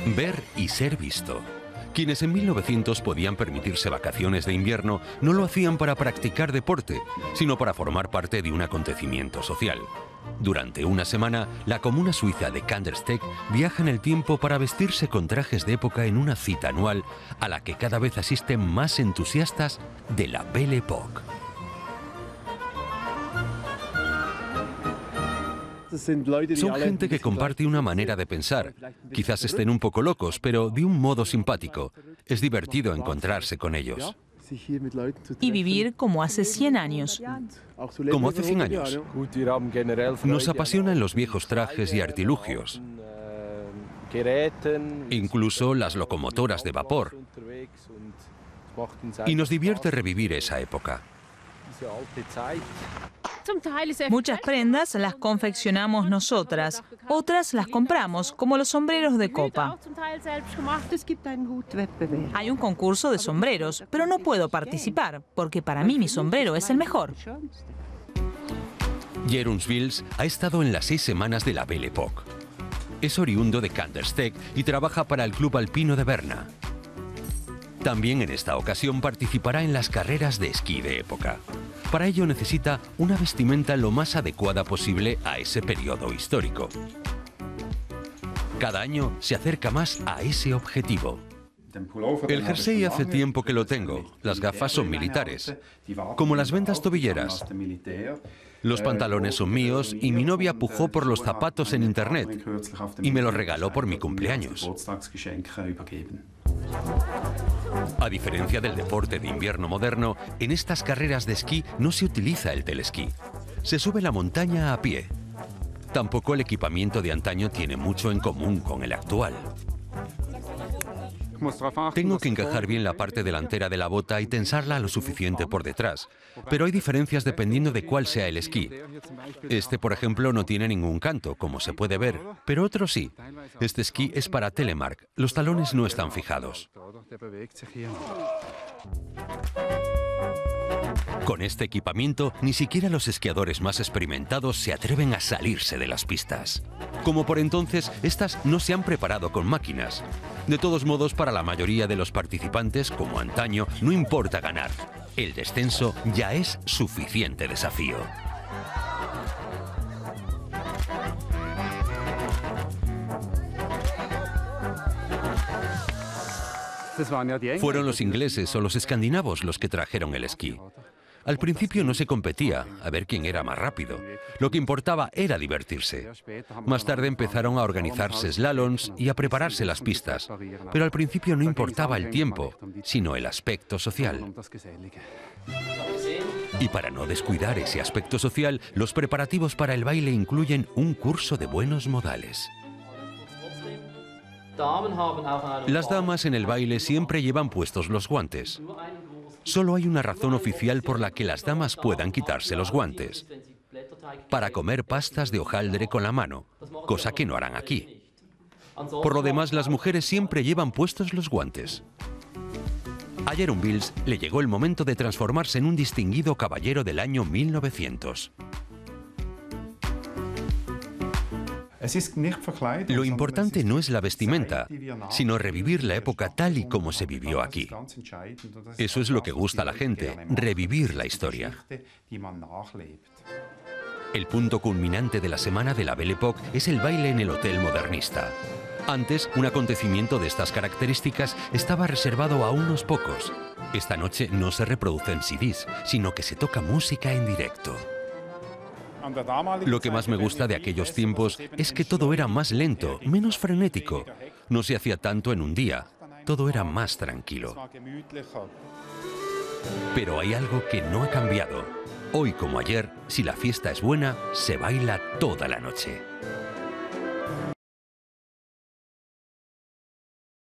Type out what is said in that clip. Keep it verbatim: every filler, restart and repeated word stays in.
Ver y ser visto. Quienes en mil novecientos podían permitirse vacaciones de invierno no lo hacían para practicar deporte, sino para formar parte de un acontecimiento social. Durante una semana, la comuna suiza de Kandersteg viaja en el tiempo para vestirse con trajes de época en una cita anual a la que cada vez asisten más entusiastas de la Belle Époque. Son gente que comparte una manera de pensar. Quizás estén un poco locos, pero de un modo simpático. Es divertido encontrarse con ellos. Y vivir como hace cien años. Como hace cien años. Nos apasionan los viejos trajes y artilugios. Incluso las locomotoras de vapor. Y nos divierte revivir esa época. Muchas prendas las confeccionamos nosotras, otras las compramos, como los sombreros de copa. Hay un concurso de sombreros, pero no puedo participar, porque para mí mi sombrero es el mejor. Jeroen Wils ha estado en las seis semanas de la Belle Époque. Es oriundo de Kandersteg y trabaja para el Club Alpino de Berna. También en esta ocasión participará en las carreras de esquí de época. Para ello necesita una vestimenta lo más adecuada posible a ese periodo histórico. Cada año se acerca más a ese objetivo. El jersey hace tiempo que lo tengo. Las gafas son militares, como las vendas tobilleras. Los pantalones son míos y mi novia pujó por los zapatos en internet y me los regaló por mi cumpleaños. A diferencia del deporte de invierno moderno, en estas carreras de esquí no se utiliza el telesquí. Se sube la montaña a pie. Tampoco el equipamiento de antaño tiene mucho en común con el actual. Tengo que encajar bien la parte delantera de la bota y tensarla lo suficiente por detrás, pero hay diferencias dependiendo de cuál sea el esquí. Este, por ejemplo, no tiene ningún canto, como se puede ver, pero otro sí. Este esquí es para Telemark, los talones no están fijados. Con este equipamiento, ni siquiera los esquiadores más experimentados se atreven a salirse de las pistas. Como por entonces, estas no se han preparado con máquinas. De todos modos, para la mayoría de los participantes, como antaño, no importa ganar. El descenso ya es suficiente desafío. Fueron los ingleses o los escandinavos los que trajeron el esquí. Al principio no se competía, a ver quién era más rápido. Lo que importaba era divertirse. Más tarde empezaron a organizarse slaloms y a prepararse las pistas. Pero al principio no importaba el tiempo, sino el aspecto social. Y para no descuidar ese aspecto social, los preparativos para el baile incluyen un curso de buenos modales. Las damas en el baile siempre llevan puestos los guantes. Solo hay una razón oficial por la que las damas puedan quitarse los guantes: para comer pastas de hojaldre con la mano, cosa que no harán aquí. Por lo demás, las mujeres siempre llevan puestos los guantes. A Jeroen Wils le llegó el momento de transformarse en un distinguido caballero del año mil novecientos. Lo importante no es la vestimenta, sino revivir la época tal y como se vivió aquí. Eso es lo que gusta a la gente, revivir la historia. El punto culminante de la semana de la Belle Époque es el baile en el Hotel Modernista. Antes, un acontecimiento de estas características estaba reservado a unos pocos. Esta noche no se reproducen C Ds, sino que se toca música en directo. Lo que más me gusta de aquellos tiempos es que todo era más lento, menos frenético. No se hacía tanto en un día, todo era más tranquilo. Pero hay algo que no ha cambiado. Hoy como ayer, si la fiesta es buena, se baila toda la noche.